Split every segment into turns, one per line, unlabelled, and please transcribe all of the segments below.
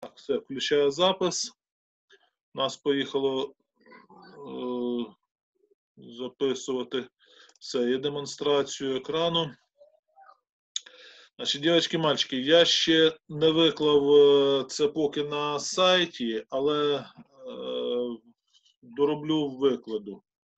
Так, все, включаю запис. У нас поїхало записувати все. Є демонстрацію екрану. Значить, дівчатки, мальчики, я ще не виклав це поки на сайті, але дороблю викладу.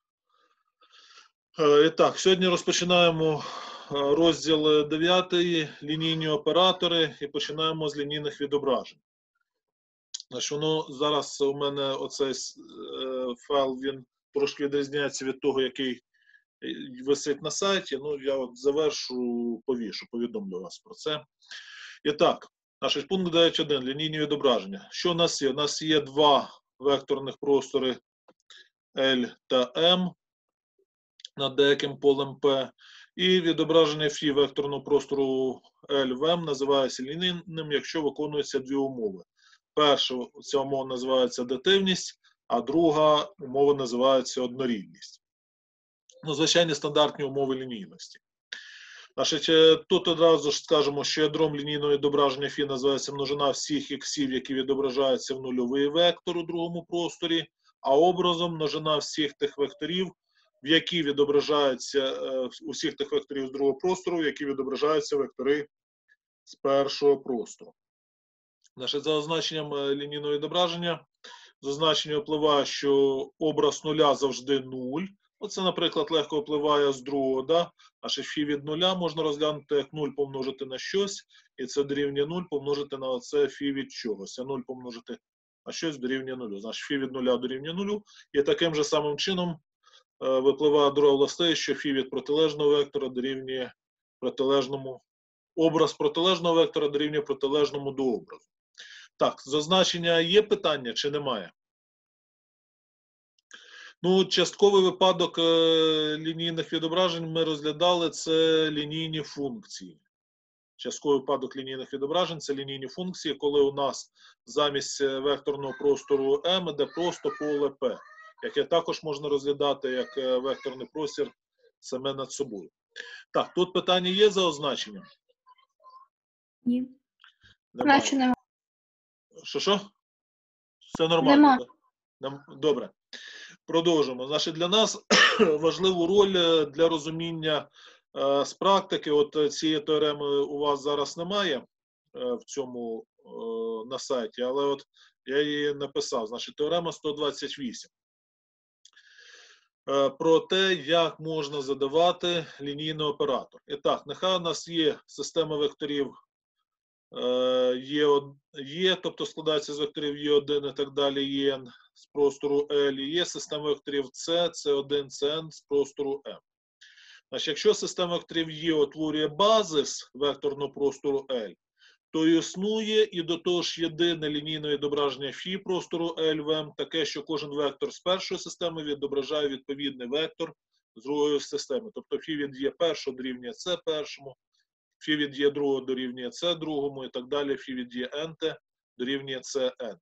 І так, сьогодні розпочинаємо розділ 9, лінійні оператори, і починаємо з лінійних відображень. Значить, воно зараз у мене оцей файл, він трошки відрізняється від того, який висить на сайті. Ну, я от завершу, повішу, повідомлю вас про це. І так, наш пункт 9.1, лінійні відображення. Що у нас є? У нас є два векторних простори L та M над деяким полем P. І відображення фі векторного простору L в M називається лінійним, якщо виконуються дві умови. Перша ця умова називається адитивність, а друга умова називається однорідність. Ну, звичайні стандартні умови лінійності. Значить, тут одразу ж скажемо, що ядром лінійного відображення фі називається множина всіх іксів, які відображаються в нульовий вектор у другому просторі, а образом множина всіх тих векторів, в які відображаються усіх тих векторів з другого простору, в які відображаються вектори з першого простору. Значить, за означенням лінійного відображення, з означення впливає, що образ нуля завжди 0. Оце, наприклад, легко впливає з другого, да? Аж фі від нуля можна розглянути як 0 помножити на щось, і це дорівнює 0 помножити на оце фі від чогось. А 0 помножити на щось дорівнює 0. Значить, фі від нуля дорівнює 0. І таким же самим чином випливає друга властивість, що фі від протилежного вектора дорівнює протилежному, образ протилежного вектора дорівнює протилежному до образу. Так, з означення є питання чи немає? Ну, частковий випадок лінійних відображень ми розглядали, це лінійні функції. Частковий випадок лінійних відображень – це лінійні функції, коли у нас замість векторного простору M іде просто поле P, яке також можна розглядати як векторний простір саме над собою. Так, тут питання є за означенням?
Ні.
Немає.
Наче немає.
Що? Все нормально, так? Добре. Продовжимо. Значить, для нас важливу роль для розуміння з практики, от цієї теореми у вас зараз немає в цьому на сайті, але от я її написав. Значить, теорема 128. Про те, як можна задавати лінійний оператор. І так, нехай у нас є система векторів Є, тобто складається з векторів Е1 і так далі, N з простору L, і є система векторів C, C1, Cn з простору M. Значить, якщо система векторів Є утворює базис векторного простору L, то існує і до того ж єдине лінійне відображення фі простору L в M, таке, що кожен вектор з першої системи відображає відповідний вектор з другої системи. Тобто фі від Є першого дорівнює С першому, фі від Є другого дорівнює С другому і так далі, фі від Є НТ дорівнює С Н.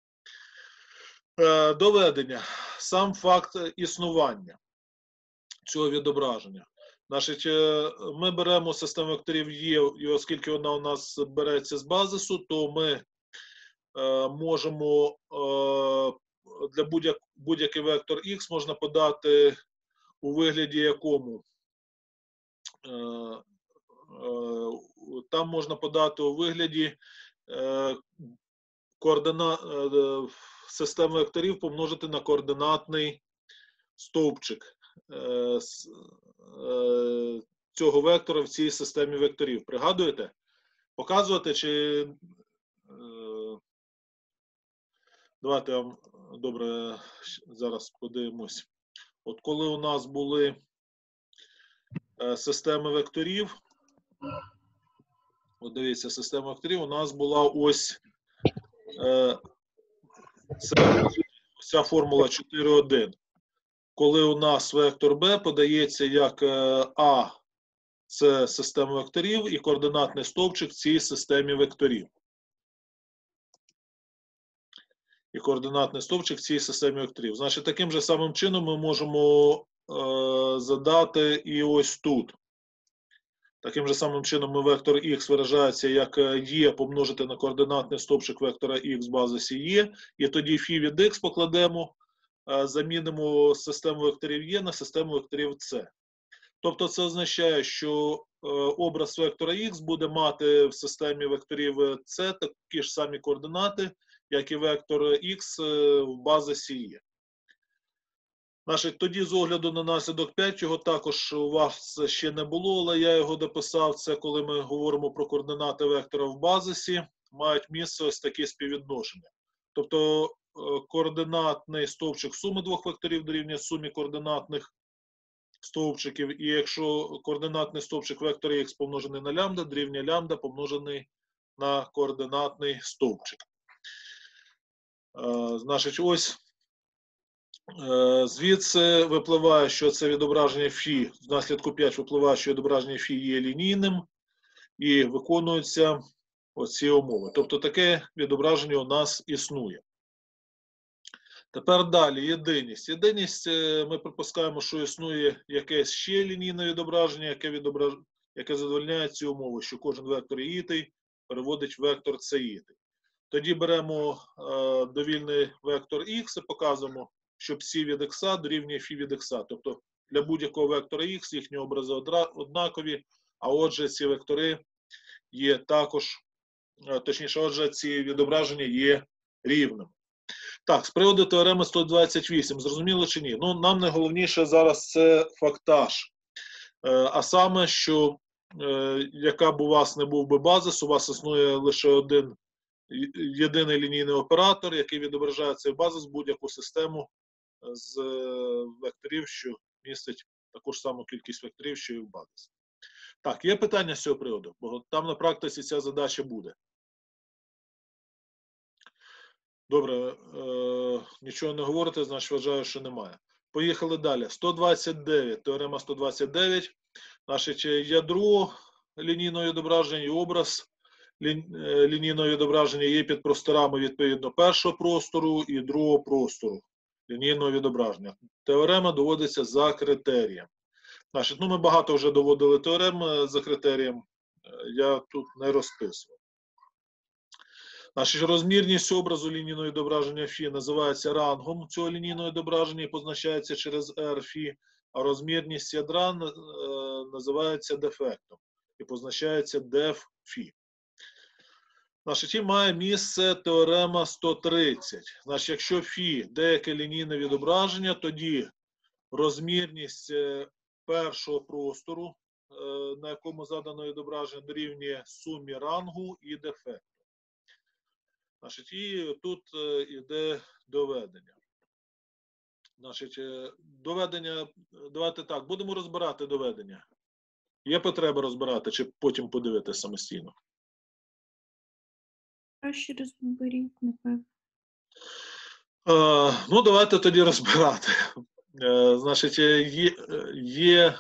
Доведення. Сам факт існування цього відображення. Значить, ми беремо систему векторів Є, і оскільки вона у нас береться з базису, то ми можемо для будь-який вектор Х можна подати у вигляді якому? Там можна подати у вигляді системи векторів помножити на координатний стовпчик цього вектора в цій системі векторів. Пригадуєте? Показувати чи... Давайте я вам, добре, зараз подивимось. От коли у нас були системи векторів, от дивіться, система векторів, у нас була ось ця формула 4,1. Коли у нас вектор B подається як А, це система векторів, і координатний стовпчик в цій системі векторів. І координатний стовпчик в цій системі векторів. Значить, таким же самим чином ми можемо задати і ось тут. Таким же самим чином вектор х виражається як є помножити на координатний стовпчик вектора х в базисі є, і тоді φ від х покладемо, замінимо систему векторів є на систему векторів c. Тобто це означає, що образ вектора х буде мати в системі векторів c такі ж самі координати, як і вектор х в базисі є. Значить, тоді з огляду на наслідок 5, його також у вас ще не було, але я його дописав. Це коли ми говоримо про координати вектора в базисі, мають місце ось такі співвідношення. Тобто координатний стовпчик суми двох векторів дорівнює сумі координатних стовпчиків. І якщо координатний стовпчик вектора х помножений на лямбда, дорівнює лямбда помножений на координатний стовпчик. Значить, ось звідси випливає, що це відображення φ, з наслідку 5 випливає, що відображення φ є лінійним і виконуються оці умови. Тобто таке відображення у нас існує. Тепер далі, єдиність. Єдиність, ми припускаємо, що існує якесь ще лінійне відображення, яке задовольняє ці умови, що кожен вектор іїтий переводить в вектор це іїтий. Тоді беремо довільний вектор х і показуємо, що ψ від х дорівнює φ від х. Тобто для будь-якого вектора х їхні образи однакові, а отже ці вектори є також, точніше, отже ці відображення є рівними. Так, з приводу теореми 128, зрозуміло чи ні? Ну, нам найголовніше зараз це фактаж. А саме, що яка б у вас не був би базис, у вас існує лише один єдиний лінійний оператор, який відображає цей базис будь-яку систему з векторів, що містить таку ж саму кількість векторів, що і в базисі. Так, є питання з цього приводу? Бо там на практиці ця задача буде. Добре, нічого не говорите, значить вважаю, що немає. Поїхали далі. 129, теорема 129. Значить, ядро лінійного відображення і образ лінійного відображення є під просторами відповідно першого простору і другого простору лінійного відображення. Теорема доводиться за критерієм. Значить, ну ми багато вже доводили теорем за критерієм, я тут не розписував. Значить, розмірність образу лінійного відображення φ називається рангом цього лінійного відображення і позначається через r φ, а розмірність ядра називається дефектом і позначається def φ. Значить, і має місце теорема 130. Значить, якщо φ деяке лінійне відображення, тоді розмірність першого простору, на якому задано відображення, дорівнює сумі рангу і дефекту. Значить, і тут йде доведення. Значить, доведення, давайте так, будемо розбирати доведення. Є потреба розбирати, чи потім подивитися самостійно?
Краще розберіть, напевно.
Ну, давайте тоді розбирати. Значить, є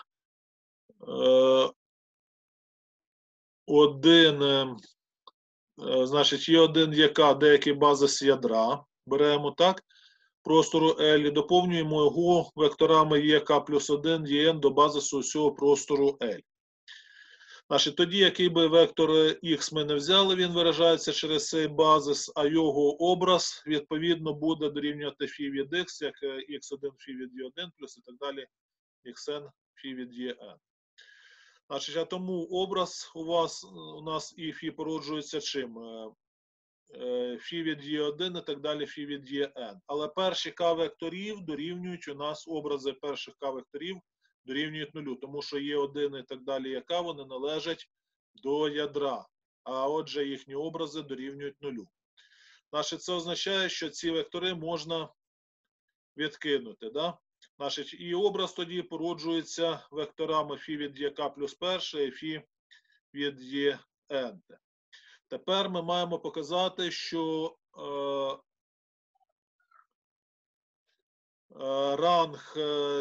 один, значить, є один ЯК, деякий базис ядра, беремо так, простору L і доповнюємо його векторами ЄК плюс 1, ЄН до базису усього простору L. Значить, тоді, який би вектор X ми не взяли, він виражається через цей базис, а його образ, відповідно, буде дорівнювати φ від X, як x1 φ від y1, плюс і так далі, xn φ від yn. Значить, а тому образ у нас і φ породжується чим? Φ від y1 і так далі, φ від yn. Але перші k векторів дорівнюють у нас образи перших k векторів дорівнюють нулю, тому що Є1 і так далі, яка вони належать до ядра, а отже їхні образи дорівнюють нулю. Значить, це означає, що ці вектори можна відкинути. Да? Значить, і образ тоді породжується векторами φ від ЯК плюс перше і φ від ЄН. Тепер ми маємо показати, що ранг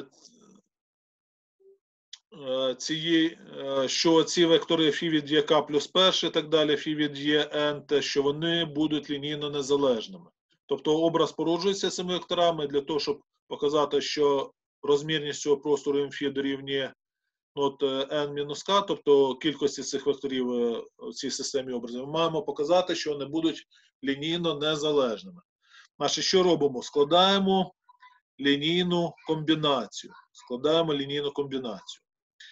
що ці вектори φ від ЯК плюс перше і так далі, φ від ЄН, що вони будуть лінійно незалежними. Тобто образ породжується цими векторами для того, щоб показати, що розмірність цього простору МФ дорівнює от n-k, тобто кількості цих векторів в цій системі образів, ми маємо показати, що вони будуть лінійно незалежними. Значить, що робимо? Складаємо лінійну комбінацію. Складаємо лінійну комбінацію.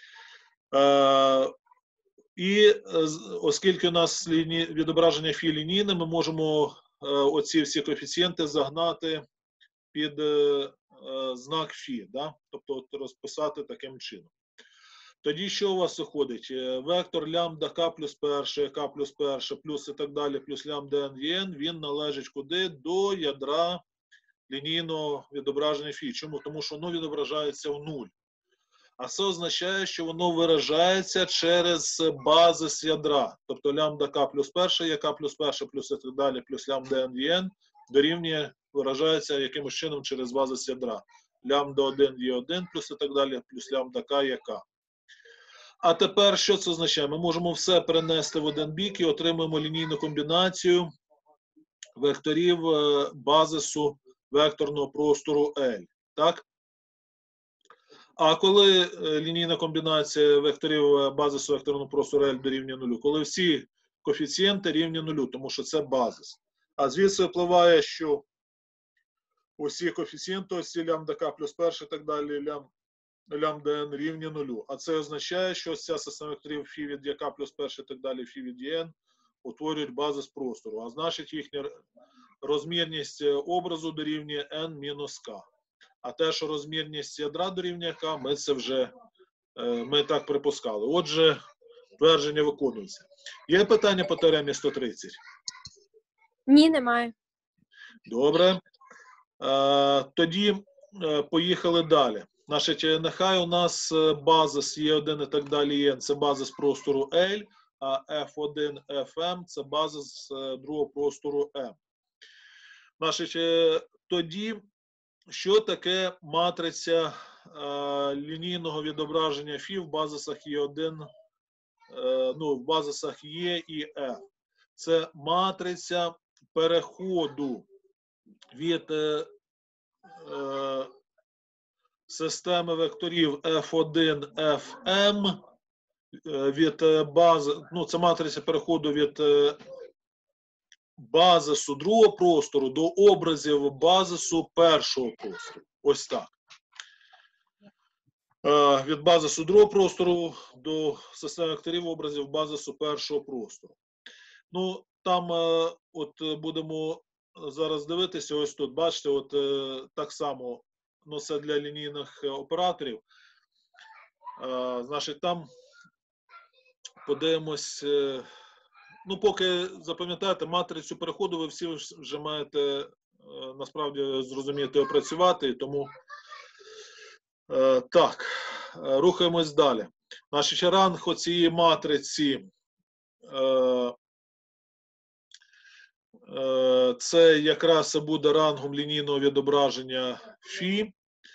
І оскільки у нас відображення фі лінійне, ми можемо оці всі коефіцієнти загнати під знак фі, да? Тобто розписати таким чином. Тоді що у вас виходить? Вектор лямбда k плюс перше, k плюс перше, плюс і так далі, плюс лямбда n n, він належить куди? До ядра лінійного відображення фі. Чому? Тому що воно відображається в нуль. А це означає, що воно виражається через базис ядра. Тобто лямбда k плюс перше є k плюс перше, плюс і так далі, плюс лямбда n n дорівнює, виражається якимось чином через базис ядра. Лямбда 1 є 1, плюс і так далі, плюс лямбда k є k. А тепер що це означає? Ми можемо все перенести в один бік і отримуємо лінійну комбінацію векторів базису векторного простору L. Так? А коли лінійна комбінація векторів базису векторного простору L дорівнює нулю? Коли всі коефіцієнти рівні нулю, тому що це базис. А звідси випливає, що усі коефіцієнти, ось ці лямбда k плюс перше і так далі, лямбда n рівні нулю. А це означає, що ця система векторів фі від k плюс перше і так далі, фі від n утворюють базис простору. А значить їхня розмірність образу дорівнює n-k. А те, що розмірність ядра дорівнює k, ми це вже ми так припускали. Отже, твердження виконується. Є питання по теоремі 130?
Ні, немає.
Добре. Тоді поїхали далі. Значить, нехай у нас базис Е1 і так далі, це базис простору L, а F1, Fm – це базис другого простору M. Значить, тоді, що таке матриця лінійного відображення фі в базисах Е1, ну, в базисах Е і F? Це матриця переходу від системи векторів F1, Fm від бази, ну, це матриця переходу від базису другого простору до образів базису першого простору. Ось так. Від базису другого простору до системи векторів образів базису першого простору. Ну, там от будемо зараз дивитися, ось тут, бачите, от так само, ну, це для лінійних операторів. Значить, там подивимось, ну, поки запам'ятаєте, матрицю переходу ви всі вже маєте, насправді, зрозуміти, опрацювати, тому так, рухаємось далі. Значить, ранг оцієї матриці це якраз буде рангом лінійного відображення фі.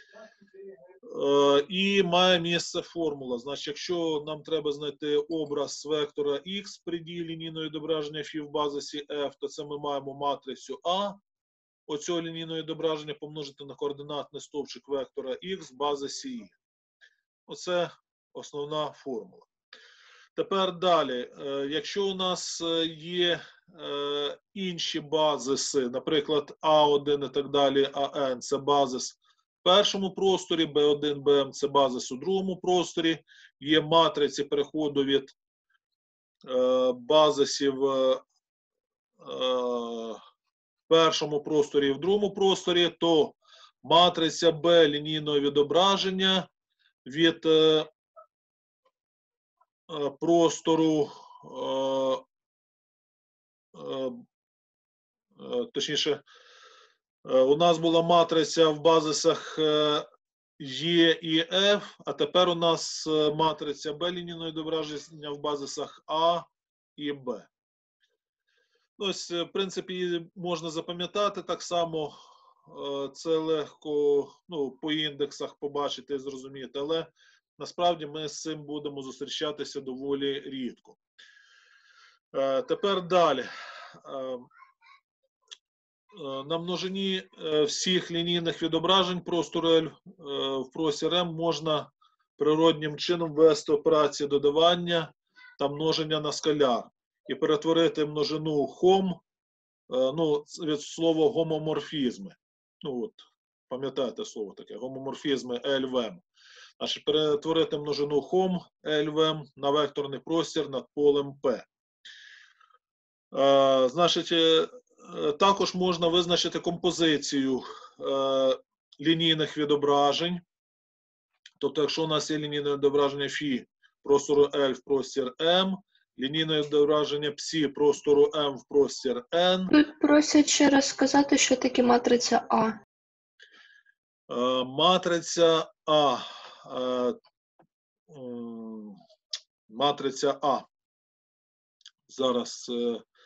І має місце формула. Значить, якщо нам треба знайти образ вектора X при дії лінійного відображення фі в базисі F, то це ми маємо матрицю А. Оцього лінійного відображення помножити на координатний стовпчик вектора X в базисі Y. Оце основна формула. Тепер далі. Якщо у нас є інші базиси, наприклад, А1 і так далі, АН – це базис в першому просторі, Б1, БМ – це базис у другому просторі, є матриці переходу від базисів в першому просторі і в другому просторі, то матриця Б лінійного відображення від простору, точніше, у нас була матриця в базисах Е і Ф, а тепер у нас матриця Б лінійного відображення в базисах А і Б. Ось, в принципі, її можна запам'ятати так само, це легко, ну, по індексах побачити і зрозуміти, але насправді ми з цим будемо зустрічатися доволі рідко. Тепер далі. На множині всіх лінійних відображень простору L в простір M можна природнім чином ввести операції додавання та множення на скаляр і перетворити множину хом, ну, від слова гомоморфізми. Ну, от, пам'ятаєте слово таке, гомоморфізми ЕЛВМ. Значить, перетворити множину хом ЕЛВМ на векторний простір над полем П. Значить, також можна визначити композицію лінійних відображень. Тобто, якщо у нас є лінійне відображення Фі простору L в простір M, лінійне відображення Псі простору M в простір N.
Тут просять ще раз сказати, що таке матриця А.
Матриця А. Матриця А. Зараз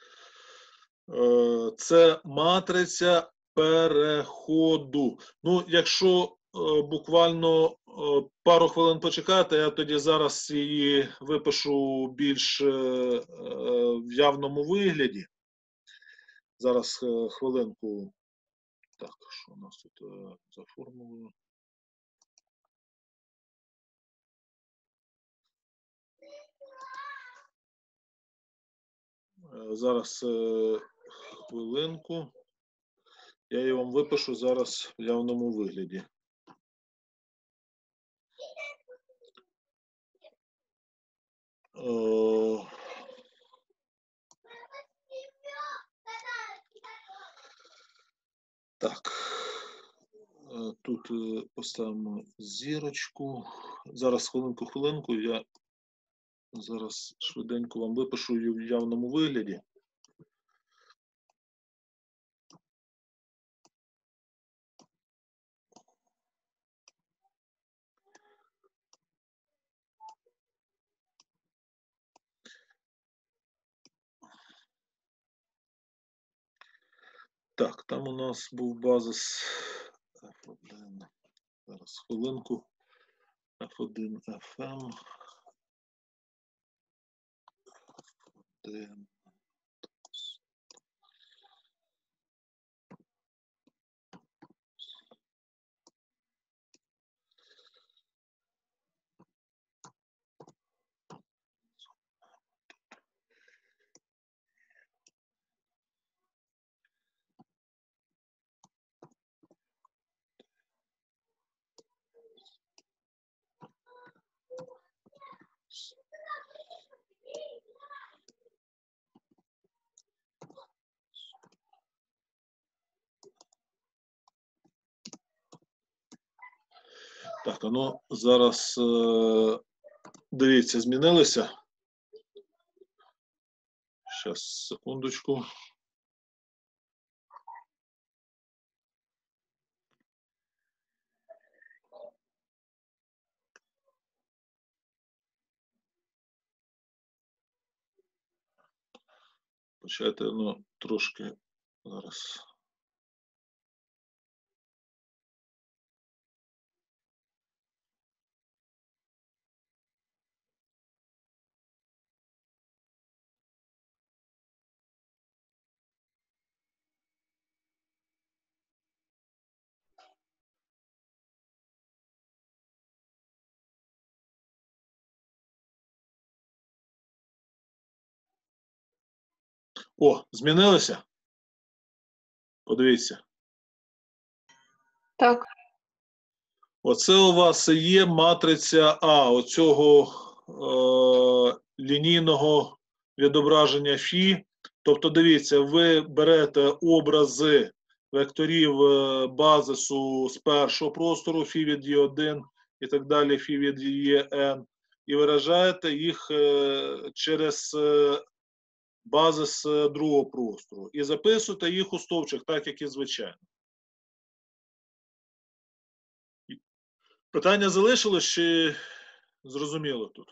це матриця переходу. Ну, якщо буквально пару хвилин почекати, я тоді зараз її випишу більш в явному вигляді. Зараз хвилинку. Так, що у нас тут за формулою? Зараз хвилинку. Я її вам випишу зараз в явному вигляді. Так, тут поставимо зірочку. Зараз хвилинку, я зараз швиденько вам випишу її в явному вигляді. Так, там у нас був базис F1. Зараз хвилинку. F1, FM. F1. Так, ну зараз, дивіться, змінилися. Зараз, секундочку. Почайте, ну, трошки зараз. О, змінилося? Подивіться.
Так.
Оце у вас є матриця А, оцього лінійного відображення Фі. Тобто, дивіться, ви берете образи векторів базису з першого простору, Фі від Є1 і так далі, Фі від Є(N), і виражаєте їх через базис другого простору. І записуєте їх у стовпчик, так як і звичайно. Питання залишилось чи зрозуміло тут?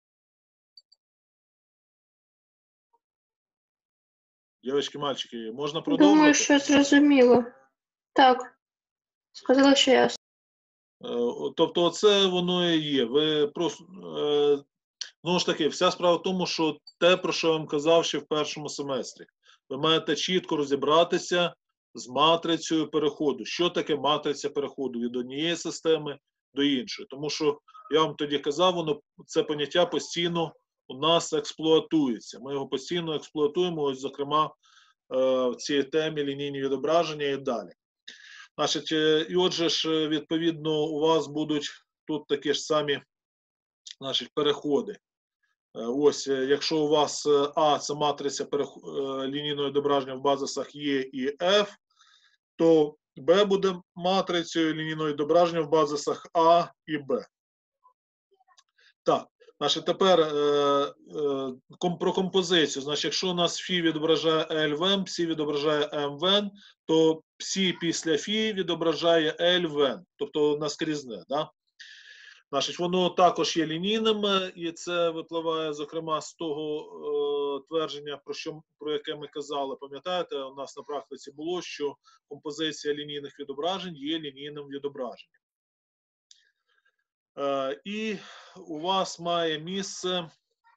Дівчатки, мальчики, можна продовжувати?
Думаю, що зрозуміло. Так. Сказала, що ясно.
Тобто оце воно і є. Ви просто, знову ж таки, вся справа в тому, що те, про що я вам казав ще в першому семестрі. Ви маєте чітко розібратися з матрицею переходу. Що таке матриця переходу від однієї системи до іншої? Тому що Я вам тоді казав, це поняття постійно у нас експлуатується. Ми його постійно експлуатуємо, ось, зокрема, в цій темі лінійні відображення і далі. Значить, і отже ж, відповідно, у вас будуть тут такі ж самі, значить, переходи. Ось, якщо у вас А – це матриця лінійного відображення в базисах Е і F, то Б буде матрицею лінійного відображення в базисах А і Б. Так, значить, тепер про композицію. Значить, якщо у нас Фі відображає L в N, Псі відображає M в N, то Псі після Фі відображає L в N, тобто наскрізне. Да? Значить, воно також є лінійним, і це випливає, зокрема, з того твердження, про яке ми казали. Пам'ятаєте, у нас на практиці було, що композиція лінійних відображень є лінійним відображенням. І у вас має місце,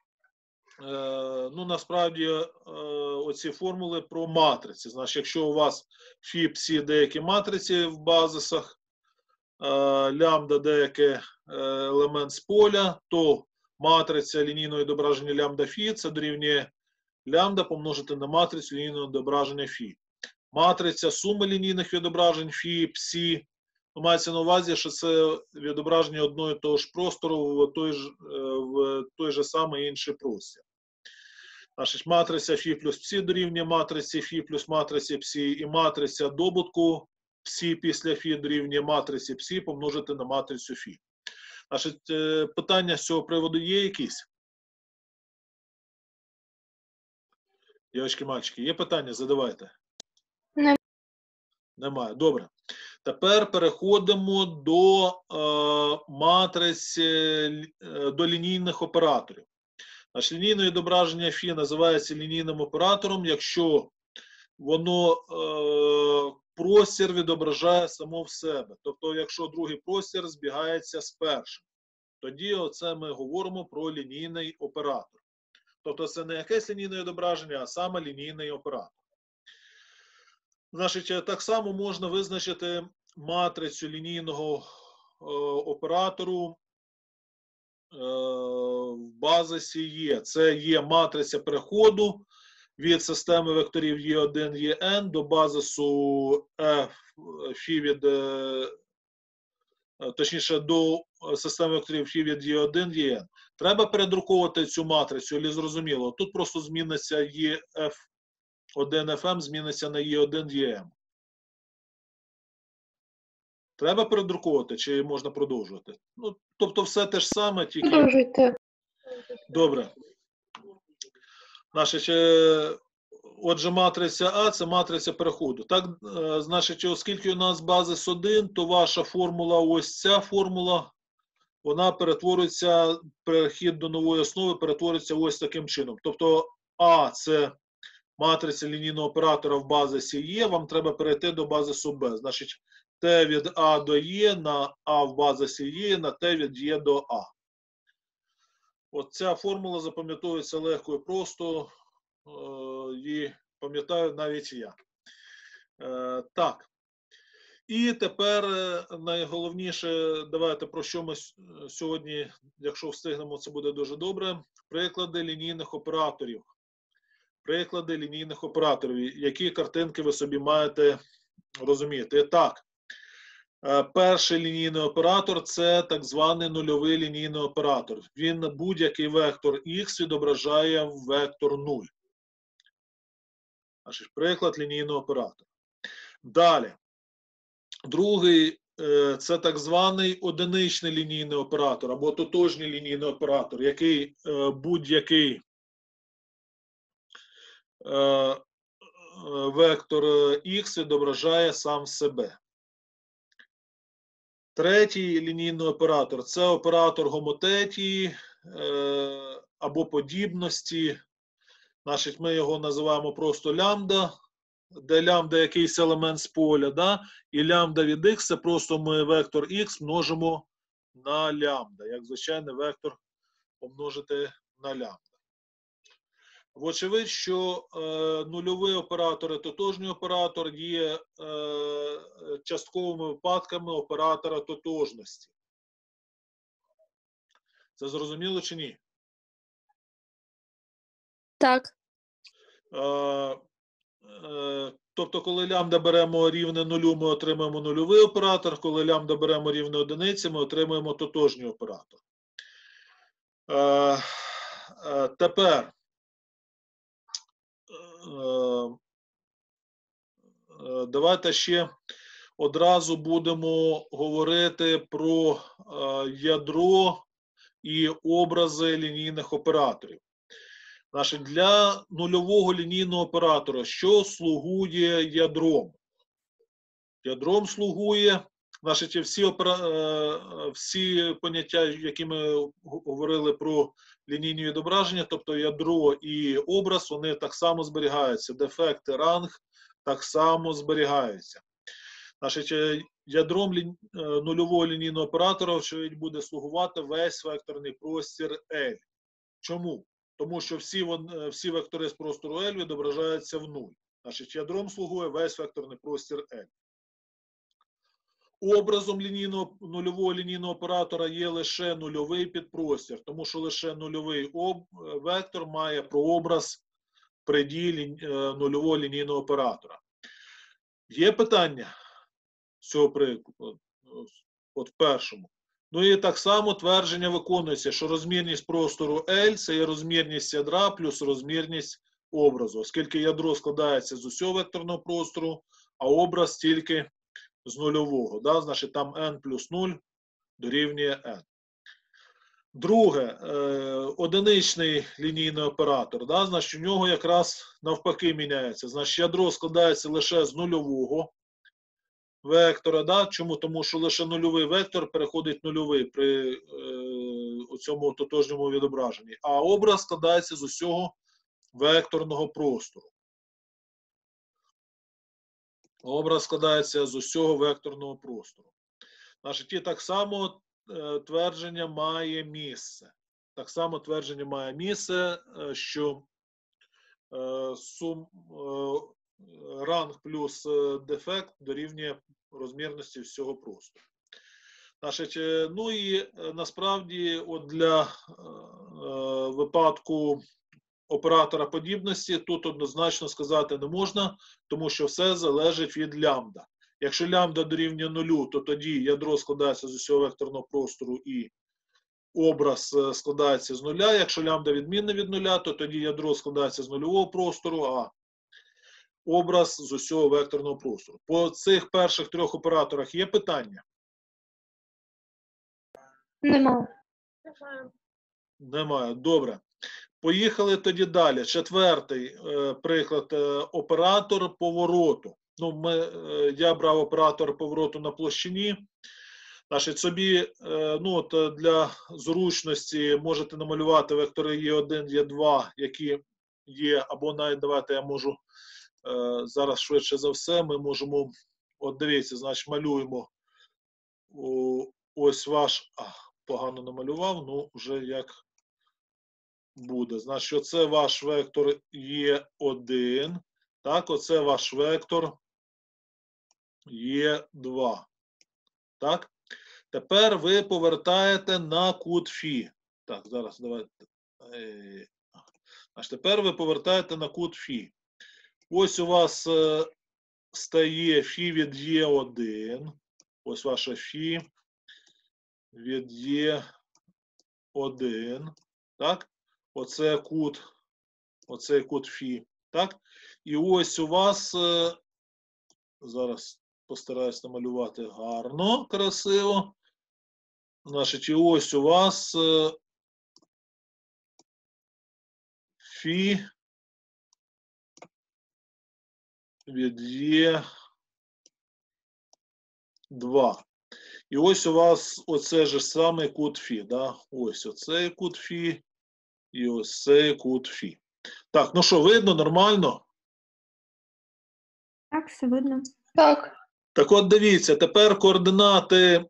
ну, насправді, оці формули про матриці. Значить, якщо у вас Фі, Псі деякі матриці в базисах, лямбда деякий елемент з поля, то матриця лінійного відображення лямбда Фі це дорівнює лямбда помножити на матрицю лінійного відображення Фі. Матриця суми лінійних відображень Фі, Псі, мається на увазі, що це відображення одного і того ж простору в той же самий інший простір. Значить, матриця Фі плюс Псі дорівнює матриці Фі плюс матриці Псі, і матриця добутку Псі після Фі дорівнює матриці Псі помножити на матрицю Фі. Значить, питання з цього приводу є якісь? Дівчатки, мальчики, є питання? Задавайте. Немає. Добре. Тепер переходимо до матриць, до лінійних операторів. Значить, лінійне відображення Фі називається лінійним оператором, якщо воно простір відображає само в себе. Тобто, якщо другий простір збігається з першим. Тоді оце ми говоримо про лінійний оператор. Тобто це не якесь лінійне відображення, а саме лінійний оператор. Значить, так само можна визначити матрицю лінійного оператору в базисі Є. Це є матриця переходу від системи векторів Е1, Е до базису F, Фі від, точніше, до системи векторів Фі від Е1, Е. Треба передруковувати цю матрицю, але зрозуміло. Тут просто зміниться Е1ФМ, зміниться на Е1, ЕМ. Треба передруковувати, чи можна продовжувати? Ну, тобто все те ж саме, тільки...
Продовжуйте.
Добре. Значить, отже, матриця А – це матриця переходу. Так, значить, оскільки у нас базис 1, то ваша формула, ось ця формула, вона перетворюється, перехід до нової основи перетворюється ось таким чином. Тобто А – це матриця лінійного оператора в базисі Є, вам треба перейти до базису Б. Значить, Т від А до Є на А в базисі Є, на Т від Є до А. От ця формула запам'ятовується легко і просто, і пам'ятаю навіть я. Так. І тепер найголовніше, давайте про що ми сьогодні, якщо встигнемо, це буде дуже добре. Приклади лінійних операторів. Приклади лінійних операторів. Які картинки ви собі маєте розуміти? Так. Перший лінійний оператор – це так званий нульовий лінійний оператор. Він будь-який вектор Х відображає в вектор 0. Значить, приклад лінійного оператора. Далі. Другий – це так званий одиничний лінійний оператор або тотожній лінійний оператор, який будь-який вектор Х відображає сам себе. Третій лінійний оператор – це оператор гомотетії або подібності. Значить, ми його називаємо просто лямбда, де лямбда якийсь елемент з поля, да? І лямбда від х – це просто ми вектор х множимо на лямбда, як звичайний вектор помножити на лямбда. Вочевидь, що нульовий оператор і тотожній оператор є частковими випадками оператора тотожності. Це зрозуміло чи ні?
Так.
Тобто, коли лямбда беремо рівне нулю, ми отримаємо нульовий оператор, коли лямбда беремо рівне одиниці, ми отримаємо тотожній оператор. Тепер давайте ще одразу будемо говорити про ядро і образи лінійних операторів. Значить, для нульового лінійного оператора що слугує ядром? Ядром слугує, значить, всі поняття, які ми говорили про лінійні відображення, тобто ядро і образ, вони так само зберігаються. Дефект і ранг так само зберігаються. Значить, ядром нульового лінійного оператора, очевидь, буде слугувати весь векторний простір L. Чому? Тому що всі вектори з простору L відображаються в нуль. Значить, ядром слугує весь векторний простір L. Образом нульового лінійного оператора є лише нульовий підпростір, тому що лише нульовий вектор має прообраз при дії нульового лінійного оператора. Є питання з цього прикладу? От в першому. Ну і так само твердження виконується, що розмірність простору L – це є розмірність ядра плюс розмірність образу, оскільки ядро складається з усього векторного простору, а образ тільки з нульового. Да? Значить, там n плюс 0 дорівнює n. Друге, одиничний лінійний оператор. Да? Значить, у нього якраз навпаки міняється. Значить, ядро складається лише з нульового вектора. Да? Чому? Тому що лише нульовий вектор переходить нульовий при цьому тотожньому відображенні. А образ складається з усього векторного простору. Образ складається з усього векторного простору. Значить, і так само твердження має місце. Так само твердження має місце, що ранг плюс дефект дорівнює розмірності всього простору. Значить, ну і насправді от для випадку оператора подібності тут однозначно сказати не можна, тому що все залежить від лямбда. Якщо лямбда дорівнює нулю, то тоді ядро складається з усього векторного простору і образ складається з нуля. Якщо лямбда відмінна від нуля, то тоді ядро складається з нульового простору, а образ з усього векторного простору. По цих перших трьох операторах є питання?
Нема.
Немає. Добре. Поїхали тоді далі. Четвертий приклад. Оператор повороту. Ну, я брав оператор повороту на площині. Значить, собі ну, от для зручності можете намалювати вектори Е1, Е2, які є, або навіть давайте я можу зараз швидше за все, ми можемо, от дивіться, значить, малюємо ось ваш, погано намалював, ну вже як буде. Значить, оце ваш вектор Е1, так, оце ваш вектор Е2, так. Тепер ви повертаєте на кут Фі. Так, зараз давайте. Значить, тепер ви повертаєте на кут Фі. Ось у вас стає Фі від Е1. Ось ваше Фі від Е1. Так? Оцей кут Фі. Так? І ось у вас, зараз постараюсь намалювати гарно, красиво. Значить, і ось у вас Фі від Е2. І ось у вас оце ж самий кут Фі. Да? Ось оцей кут Фі і ось цей кут Фі. Так, ну що, видно, нормально?
Так, все видно.
Так.
Так от дивіться, тепер координати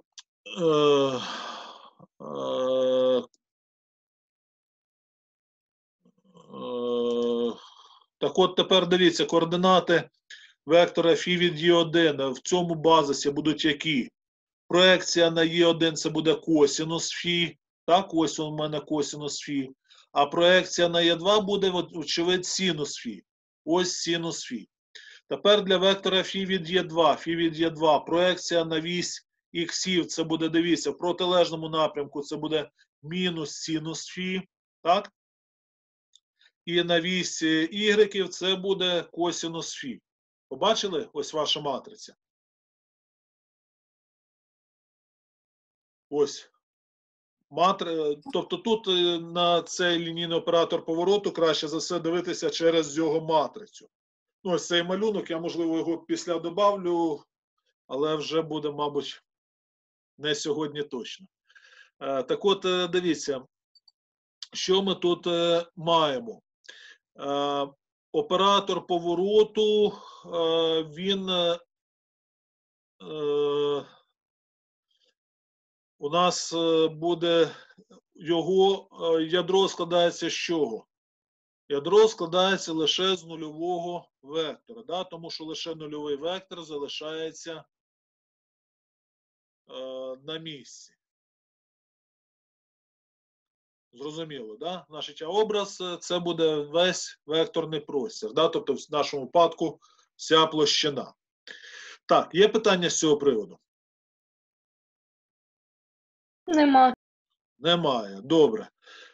так от тепер дивіться, координати вектора Фі від Е1 в цьому базисі будуть які? Проекція на Е1 це буде косінус Фі Так, ось у мене косинус фі. А проекція на Е2 буде, очевидь, синус фі. Ось синус фі. Тепер для вектора фі від Е2. Фі від Е2. Проекція на вісь іксів, це буде, дивіться, в протилежному напрямку це буде мінус синус фі. Так? І на вісь ігреків це буде косинус фі. Побачили? Ось ваша матриця. Ось. Тобто тут на цей лінійний оператор повороту краще за все дивитися через його матрицю. Ну, ось цей малюнок, я, можливо, його після добавлю, але вже буде, мабуть, не сьогодні точно. Так от, дивіться, що ми тут маємо. Оператор повороту, він у нас буде, його ядро складається з чого? Ядро складається лише з нульового вектора, да? Тому що лише нульовий вектор залишається на місці. Зрозуміло, да? Значить, а образ це буде весь векторний простір, да? Тобто в нашому випадку вся площина. Так, є питання з цього приводу?
Нема.
Немає. Добре.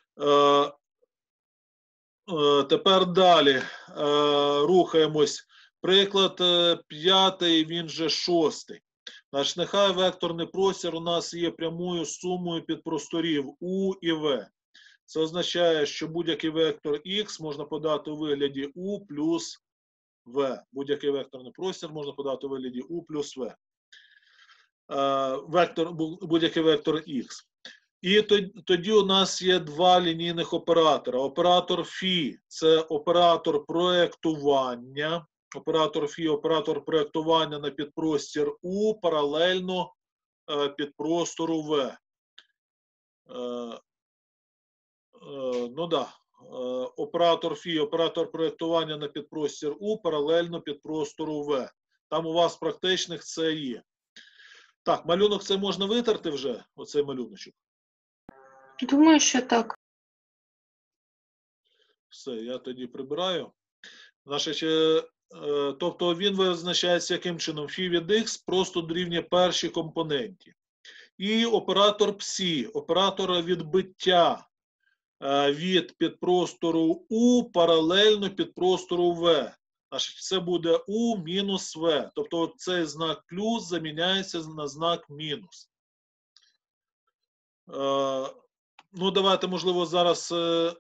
Тепер далі рухаємось. Приклад 5, він же 6. Значить, нехай векторний простір у нас є прямою сумою підпросторів У і В. Це означає, що будь-який вектор Х можна подати у вигляді У плюс В. Будь-який векторний простір можна подати у вигляді У плюс В. Будь-який вектор Х. І тоді у нас є два лінійних оператора. Оператор фі – це оператор проєктування. Оператор фі – оператор проєктування на підпростір У паралельно підпростору В. Ну да. Оператор фі – оператор проєктування на підпростір У паралельно підпростору В. Там у вас практичних це є. Так, малюнок це можна витерти вже, оцей малюночок?
Думаю, що так.
Все, я тоді прибираю. Значить, тобто він визначається яким чином? Фі від х просто дорівнює першій компоненті. І оператор псі, оператор відбиття від підпростору У паралельно підпростору В. Значить, це буде У мінус В. Тобто цей знак плюс заміняється на знак мінус. Ну, давайте, можливо, зараз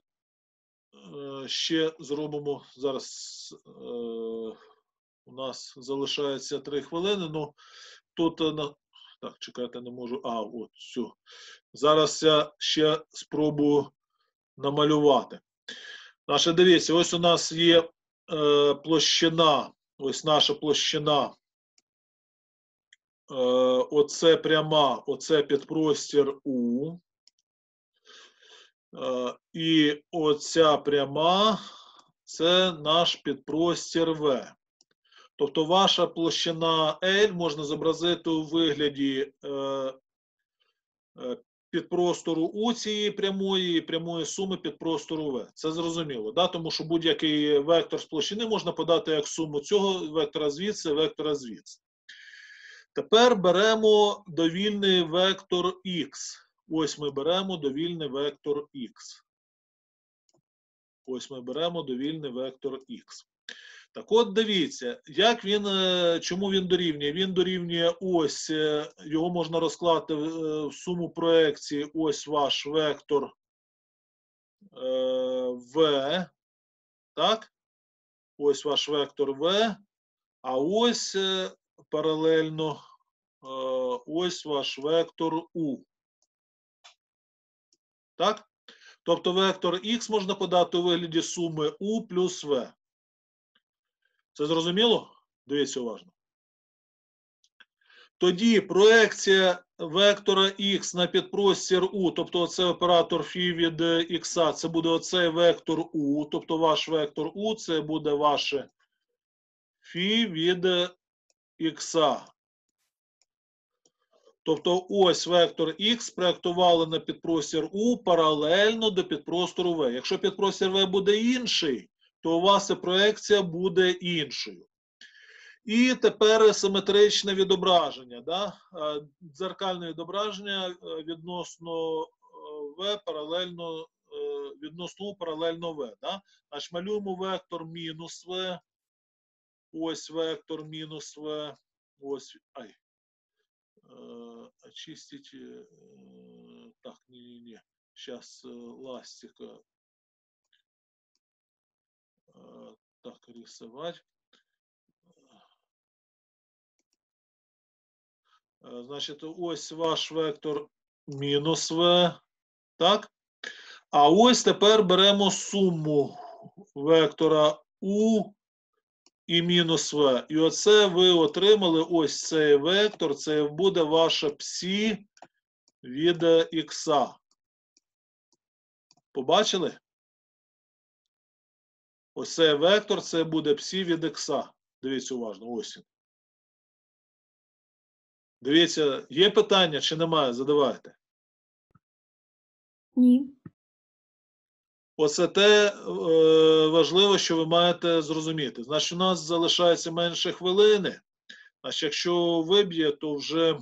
ще зробимо. Зараз у нас залишається 3 хвилини. Ну, тут, так, чекайте, не можу. От, все. Зараз я ще спробую намалювати. Значить, дивіться, ось у нас є площина. Ось наша площина. Оце пряма, оце підпростір У. І оця пряма – це наш підпростір В. Тобто ваша площина L можна зобразити у вигляді підпростору У цієї прямої і прямої суми підпростору В. Це зрозуміло, да? Тому що будь-який вектор з площини можна подати як суму цього вектора звідси, вектора звідси. Тепер беремо довільний вектор Х. Ось ми беремо довільний вектор Х. Ось ми беремо довільний вектор Х. Так от дивіться, як він, чому він дорівнює? Він дорівнює ось, його можна розкласти в суму проекції, ось ваш вектор В. Так? Ось ваш вектор В. А ось паралельно ось ваш вектор У. Так? Тобто вектор Х можна подати у вигляді суми У плюс В. Це зрозуміло? Дивіться уважно. Тоді проекція вектора Х на підпростір У, тобто оцей оператор φ від Х, це буде оцей вектор У, тобто ваш вектор У, це буде ваше φ від Х. Тобто ось вектор Х проєктували на підпростір У паралельно до підпростору В. Якщо підпростір В буде інший, то у вас і проекція буде іншою. І тепер симетричне відображення. Да? Дзеркальне відображення відносно В паралельно, відносно У паралельно В. Да? Значить, малюємо вектор мінус В. Ось вектор мінус В. Ось, очистить. Так, не. Сейчас ластика. Так, рисовать. Значить, ось ваш вектор мінус В. Так? А ось тепер беремо суму вектора У і мінус В. І оце ви отримали ось цей вектор, це буде ваша псі від Х. Побачили? Ось цей вектор, це буде псі від Х. Дивіться уважно, ось він. Дивіться, є питання чи немає? Задавайте.
Ні.
Оце те важливо, що ви маєте зрозуміти. Значить, у нас залишається менше хвилини. Значить, якщо виб'є, то вже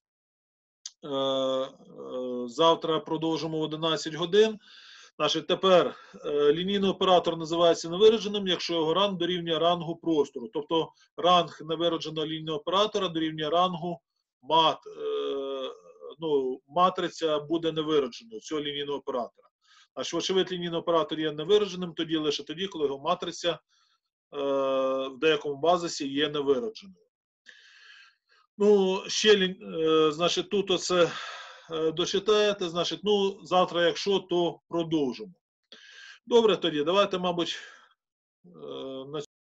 завтра продовжимо в 11 годин. Значить, тепер лінійний оператор називається невираженим, якщо його ранг дорівнює рангу простору. Тобто ранг невираженого лінійного оператора дорівнює рангу матриця буде невираженою цього лінійного оператора. Значить, вочевидь, лінійний оператор є невираженим тоді, лише тоді, коли його матриця в деякому базисі є невираженою. Ну, ще, значить, тут оце дочитаєте, значить, ну, завтра, якщо, то продовжимо. Добре тоді, давайте, мабуть, на